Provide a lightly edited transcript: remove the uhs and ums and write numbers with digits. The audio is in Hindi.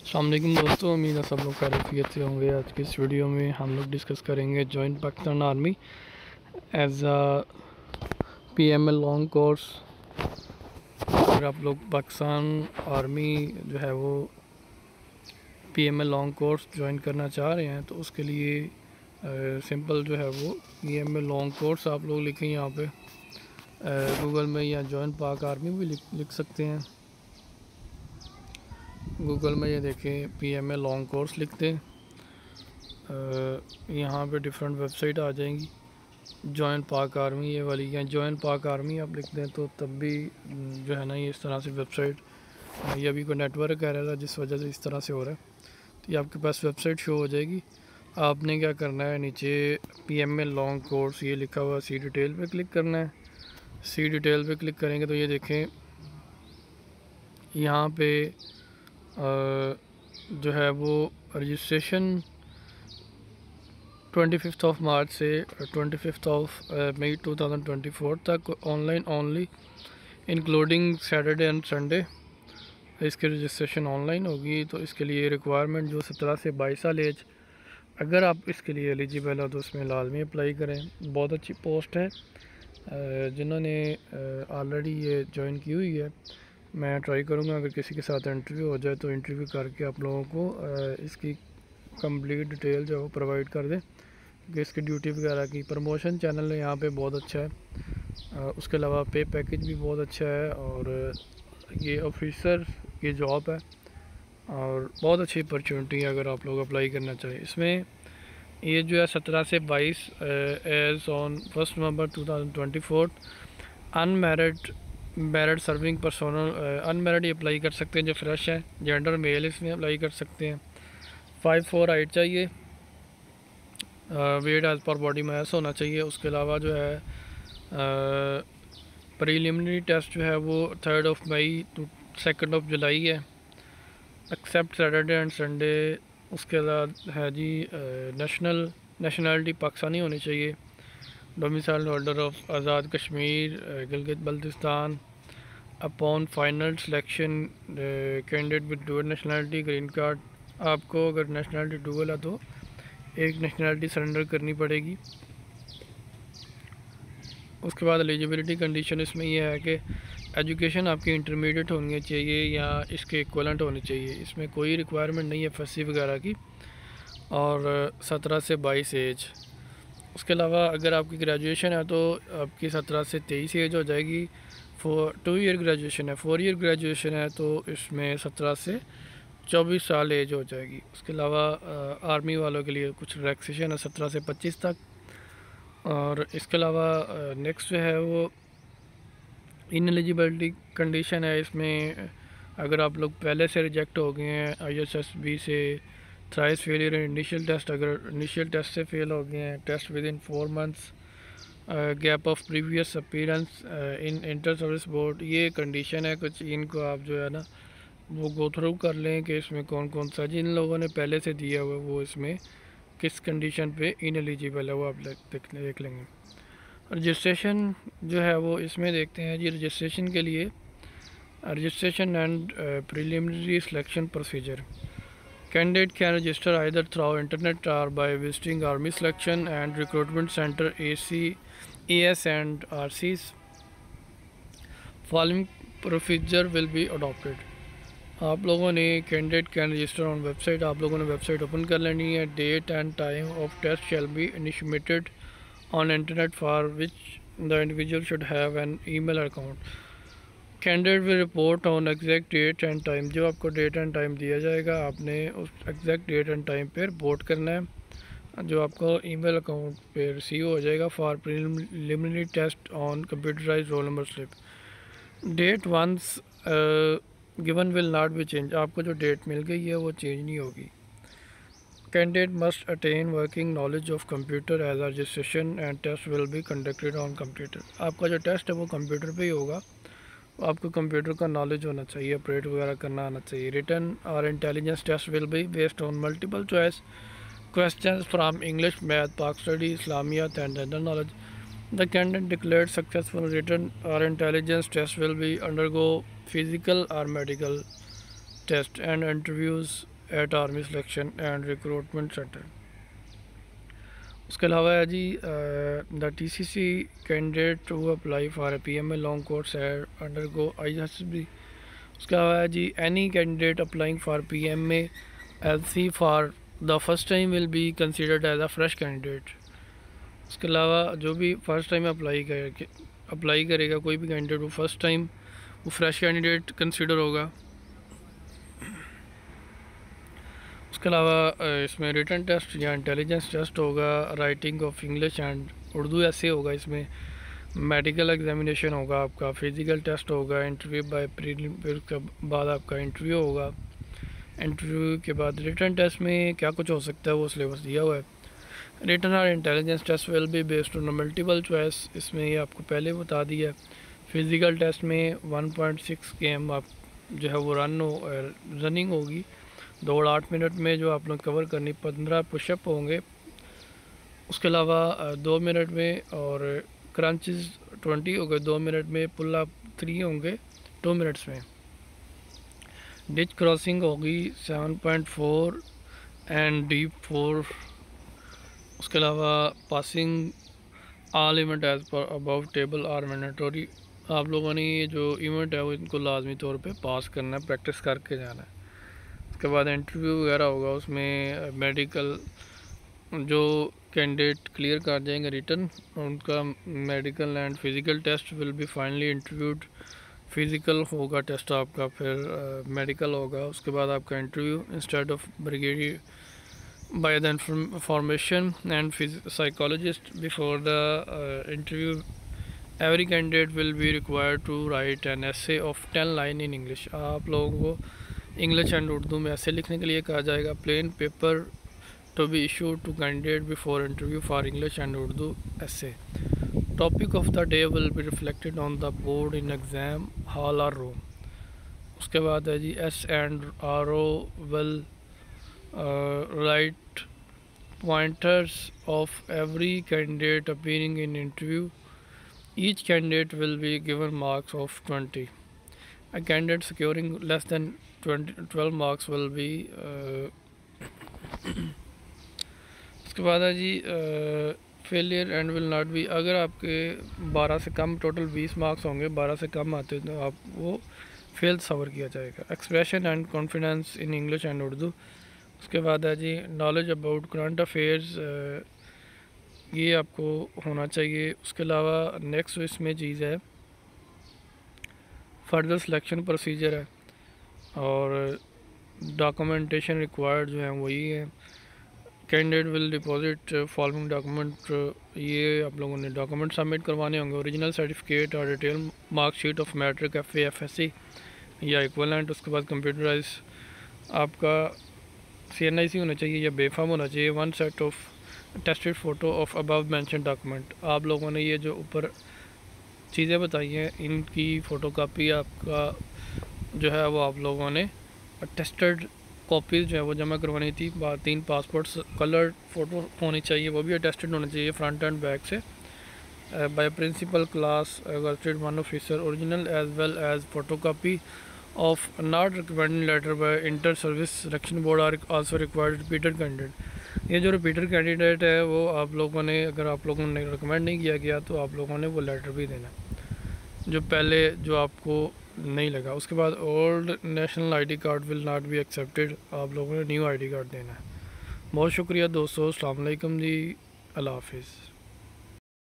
अस्सलाम वालेकुम दोस्तों, उम्मीद है सब लोग खैरियत से होंगे। आज की इस वीडियो में हम लोग डिस्कस करेंगे joint Pakistan army as a PML long course. अगर आप लोग पाकिस्तान आर्मी जो है वो पीएमएल लॉन्ग कोर्स ज्वाइन करना चाह रहे हैं तो उसके लिए सिंपल जो है वो पीएमएल लॉन्ग कोर्स आप लोग लिखें यहाँ पे गूगल में, या जॉइंट पाक आर्मी भी लिख सकते हैं। गूगल में ये देखें पीएमएल लॉन्ग कोर्स लिख दें, यहाँ पे डिफरेंट वेबसाइट आ जाएंगी। जॉइंट पाक आर्मी ये वाली, या जॉइंट पाक आर्मी आप लिख दें तो तब भी जो है ना ये इस तरह से वेबसाइट, ये अभी कोई नेटवर्क कह रहा था जिस वजह से इस तरह से हो रहा है, तो ये आपके पास वेबसाइट शो हो जाएगी। आपने क्या करना है, नीचे पीएमएल लॉन्ग कोर्स ये लिखा हुआ सी डिटेल पे क्लिक करना है। सी डिटेल पे क्लिक करेंगे तो ये देखें यहाँ पे जो है वो रजिस्ट्रेशन 25 मार्च से 25 मई 2024 तक online only, including Saturday and Sunday इसकी रजिस्ट्रेशन ऑनलाइन होगी। तो इसके लिए रिक्वायरमेंट जो 17 से 22 साल एज, अगर आप इसके लिए एलिजिबल हो तो उसमें लाजमी अप्लाई करें। बहुत अच्छी पोस्ट है, जिन्होंने ऑलरेडी ये ज्वाइन की हुई है। मैं ट्राई करूँगा अगर किसी के साथ इंटरव्यू हो जाए तो इंटरव्यू करके आप लोगों को इसकी कंप्लीट डिटेल जो है वो प्रोवाइड कर दें कि इसकी ड्यूटी वगैरह की। प्रमोशन चैनल यहाँ पे बहुत अच्छा है, उसके अलावा पे पैकेज भी बहुत अच्छा है, और ये ऑफिसर की जॉब है और बहुत अच्छी अपॉर्चुनिटी है अगर आप लोग अप्लाई करना चाहें। इसमें ये जो है 17 से 22 एज ऑन 1 नवंबर 2024 unmarried married serving personal, unmarried apply कर सकते हैं जो फ्रेश है, जेंडर मेल इसमें अप्लाई कर सकते हैं। 5'4" हाइट चाहिए, weight as per body mass होना चाहिए। उसके अलावा जो है प्रीलिमिनरी टेस्ट जो है वो 3 मई टू 2 जुलाई है, एक्सेप्ट सैटरडे एंड संडे। उसके बाद है जी नेशनलिटी पाकिस्तानी होनी चाहिए, domicile holder of Azad Kashmir Gilgit Baltistan. Upon final selection candidate with dual nationality green card, आपको अगर नेशनलिटी डुअल है तो एक नेशनलिटी सरेंडर करनी पड़ेगी। उसके बाद एलिजिबिलिटी कंडीशन इसमें यह है कि एजुकेशन आपकी इंटरमीडिएट होनी चाहिए या इसके इक्वलेंट होनी चाहिए। इसमें कोई रिक्वायरमेंट नहीं है फसी वगैरह की, और 17 से 22 एज। उसके अलावा अगर आपकी ग्रेजुएशन है तो आपकी 17 से 23 एज हो जाएगी। 2 ईयर ग्रेजुएशन है, 4 ईयर ग्रेजुएशन है तो इसमें 17 से 24 साल एज हो जाएगी। उसके अलावा आर्मी वालों के लिए कुछ रिलैक्सेशन है 17 से 25 तक। और इसके अलावा नेक्स्ट जो है वो इन एलिजिबिलिटी कंडीशन है। इसमें अगर आप लोग पहले से रिजेक्ट हो गए हैं ISSB से, thrice failure in initial test, अगर इनिशियल टेस्ट से फेल हो गए हैं, test within 4 months, gap of previous appearance in inter service board, ये कंडीशन है कुछ। इनको आप जो है ना वो गो थ्रू कर लें कि इसमें कौन कौन सा, जिन लोगों ने पहले से दिया हुआ वो इसमें किस कंडीशन पे इन एलिजिबल है वो आप देख लेंगे। रजिस्ट्रेशन जो है वो इसमें देखते हैं जी। रजिस्ट्रेशन के लिए registration and preliminary selection procedure, candidate can register either through internet और by visiting army selection and recruitment centre AS and RCs। Following procedure will be adopted. आप लोगों ने candidate can register on website, आप लोगों ने वेबसाइट ओपन कर लेनी है। Date and time of test shall be initiated on internet for which the individual should have an email account. Candidate will report on exact date and time, जो आपको डेट एंड टाइम दिया जाएगा आपने उस एग्जैक्ट डेट एंड टाइम पर रिपोर्ट करना है, जो आपको ईमेल अकाउंट पे रिसीव हो जाएगा। For preliminary test on computerize roll number slip, date once given will not be change, आपको जो डेट मिल गई है वो चेंज नहीं होगी। Candidate must attain working knowledge of computer as a registration and test will be conducted on computer. आपका जो टेस्ट है वो कंप्यूटर पे ही होगा, आपको कंप्यूटर का नॉलेज होना चाहिए, ऑपरेट वगैरह करना आना चाहिए। रिटन और intelligence test will be based on multiple choice question from English, math, Pak study, Islamiat and general knowledge. The candidate declared successful written or intelligence test will be undergo physical or medical test and interviews at army selection and recruitment centre. उसके अलावा है जी the TCC candidate who apply for a PMA long course undergo ISB। उसके अलावा है जी any candidate applying for PMA LC for the first time will be considered as a fresh candidate. उसके अलावा जो भी फर्स्ट टाइम अप्लाई करेगा कोई भी कैंडिडेट, वो फर्स्ट टाइम वो फ्रेश कैंडिडेट कंसिडर होगा। उसके अलावा इसमें रिटन टेस्ट या इंटेलिजेंस टेस्ट होगा, writing of English and Urdu ऐसे होगा, इसमें मेडिकल एग्जामिनेशन होगा, आपका फिज़िकल टेस्ट होगा, इंटरव्यू बाय प्रीलिम, फिर उसके बाद आपका इंटरव्यू होगा। इंटरव्यू के बाद रिटन टेस्ट में क्या कुछ हो सकता है वो सिलेबस दिया हुआ है। रिटन और intelligence test will be based on multiple choice, इसमें ये आपको पहले बता दिया। फिज़िकल टेस्ट में 1.6 km आप जो है वो रनिंग होगी, दौड़ 8 मिनट में जो आप लोग कवर करनी, 15 पुशअप होंगे। उसके अलावा 2 मिनट में, और क्रंचेस 20 हो गए 2 मिनट में, पुल अप 3 होंगे 2 मिनट्स में। डिच क्रॉसिंग होगी 7.4 एंड डीप 4। उसके अलावा passing all event as per above table are mandatory. आप लोगों ने ये जो इवेंट है वो इनको लाजमी तौर पे पास करना है, प्रैक्टिस करके जाना है। उसके बाद इंटरव्यू वगैरह होगा, उसमें मेडिकल जो कैंडिडेट क्लियर कर जाएंगे रिटन, उनका medical and physical test will be finally interviewed. Physical होगा टेस्ट आपका, फिर मेडिकल होगा, उसके बाद आपका interview instead of brigadier by the information and psychologist before the interview. Every candidate will be required to write an essay of 10 line in English। आप लोगों को इंग्लिश एंड उर्दू में ऐसे लिखने के लिए कहा जाएगा। Plain paper to be issued to candidate before interview for English and Urdu essay। Topic of the day will be reflected on the board in exam hall और रूम। उसके बाद है जी S&RO will write pointers of every candidate appearing in interview. Each candidate will be given marks of 20. A candidate securing less than 12 marks will be उसके बाद है जी failure and will not be. अगर आपके 12 से कम, टोटल 20 मार्क्स होंगे, 12 से कम आते तो आप वो फेल सवर किया जाएगा। Expression and confidence in English and Urdu. उसके बाद है जी नॉलेज अबाउट करंट अफेयर्स, ये आपको होना चाहिए। उसके अलावा नेक्स्ट इसमें चीज़ है फर्दर सिलेक्शन प्रोसीजर है, और डॉक्यूमेंटेशन रिक्वायर्ड जो है वही है। Candidate will deposit following document, ये आप लोगों ने डॉक्यूमेंट सबमिट करवाने होंगे। ओरिजिनल सर्टिफिकेट और detail marksheet of matric FA FSC या इक्वलेंट। उसके बाद कंप्यूटराइज आपका CNIC होना चाहिए या बेफाम होना चाहिए। 1 set of tested photo of above mention document. आप लोगों ने ये जो ऊपर चीज़ें बताई हैं इनकी फ़ोटोकॉपी आपका जो है वो आप लोगों ने टेस्टेड कॉपीज़ जो है वो जमा करवानी थी। 3 पासपोर्ट्स कलर फ़ोटो होनी चाहिए, वो भी अटेस्टेड होना चाहिए फ्रंट एंड बैक से, by principal class gazetted 1 officer. Original as well as photocopy of not recommending letter by inter service selection board are also required repeated candidate. ये जो रिपीटेड कैंडिडेट है वो आप लोगों ने, अगर आप लोगों ने रिकमेंड नहीं किया गया तो आप लोगों ने वो लेटर भी देना जो पहले जो आपको नहीं लगा। उसके बाद old national ID card will not be accepted, आप लोगों ने न्यू ID कार्ड देना है। बहुत शुक्रिया दोस्तों, अस्सलाम वालेकुम जी, अल्लाह हाफिज़।